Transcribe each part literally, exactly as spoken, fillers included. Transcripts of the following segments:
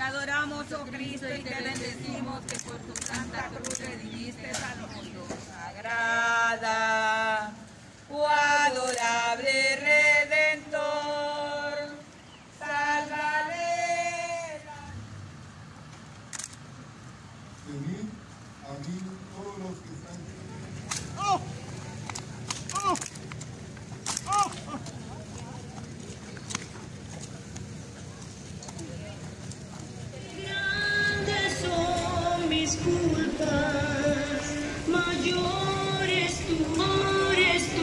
adoramos, oh Cristo, y te bendecimos que por tu santa cruz redimiste al mundo. Sagrada, oh adorable Redentor, sálvale. Venid a mí todos los que están. ¡Oh! ¡Oh! ¡Oh! Grandes son mis culpas, mayor es tu, mayor es tu,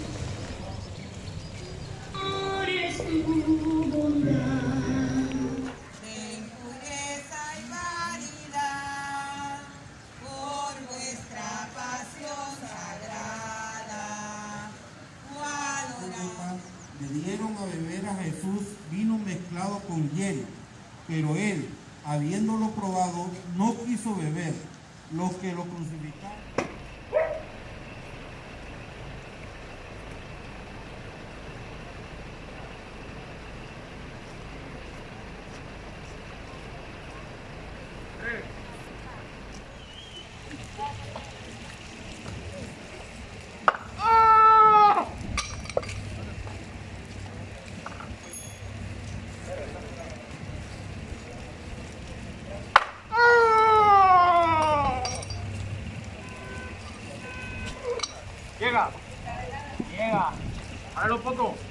mayor es tu bondad. En pureza y caridad, por vuestra pasión sagrada, oh adoramos. Le dieron a beber a Jesús vino mezclado con hiel, pero él, habiéndolo probado, no quiso beber. Los que lo crucificaron. Llega, llega, páralo un poco.